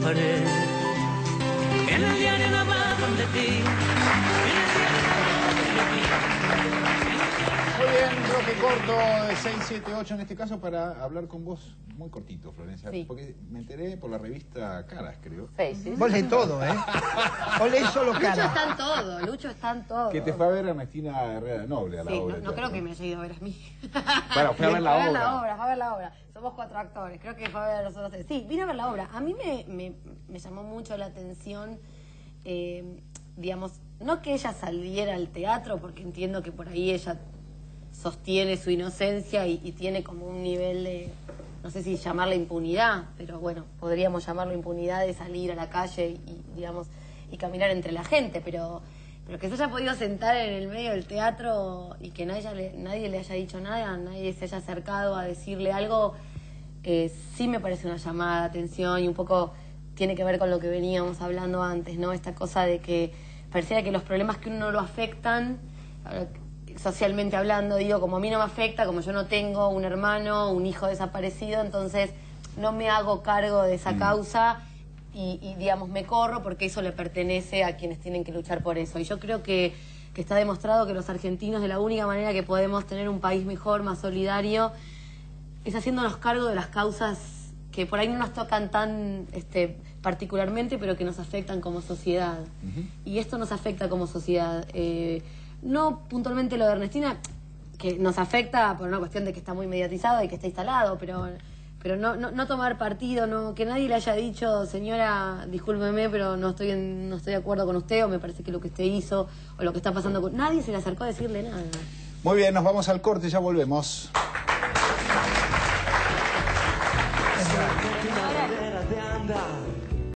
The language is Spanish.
pared. En el diario no hablaban de ti. Muy bien, bloque corto de 6, 7, 8 en este caso para hablar con vos. Muy cortito, Florencia, Sí. porque me enteré por la revista Caras, creo. Sí. Vos lees todo, ¿eh? Vos lees solo Lucho cara. está en todo, Lucho está en todo. Que te fue a ver Ernestina Herrera de Noble a la Sí, obra. no creo que me haya ido a ver a mí. Bueno, fue a ver la obra. Fue a ver la obra. Somos 4 actores, creo que fue a ver a nosotros 3. Sí, vine a ver la obra. A mí me llamó mucho la atención, digamos, no que ella saliera al teatro, porque entiendo que por ahí ella sostiene su inocencia y tiene como un nivel de, no sé si llamarle impunidad, pero bueno, podríamos llamarlo impunidad de salir a la calle y digamos, y caminar entre la gente, pero que se haya podido sentar en el medio del teatro y que nadie le haya dicho nada, nadie se haya acercado a decirle algo, sí me parece una llamada de atención y un poco tiene que ver con lo que veníamos hablando antes, ¿no? Esta cosa de que pareciera que los problemas que uno lo afectan, socialmente hablando, digo, como a mí no me afecta, como yo no tengo un hermano, un hijo desaparecido, entonces no me hago cargo de esa causa y digamos, me corro porque eso le pertenece a quienes tienen que luchar por eso. Y yo creo que está demostrado que los argentinos, de la única manera que podemos tener un país mejor, más solidario, es haciéndonos cargo de las causas que por ahí no nos tocan tan particularmente, pero que nos afectan como sociedad. Y esto nos afecta como sociedad. No puntualmente lo de Ernestina, que nos afecta por una cuestión de que está muy mediatizado y que está instalado, pero no tomar partido, no que nadie le haya dicho, señora, discúlpeme, pero no estoy de acuerdo con usted, o me parece que lo que usted hizo, o lo que está pasando con... Nadie se le acercó a decirle nada. Muy bien, nos vamos al corte, ya volvemos. De andar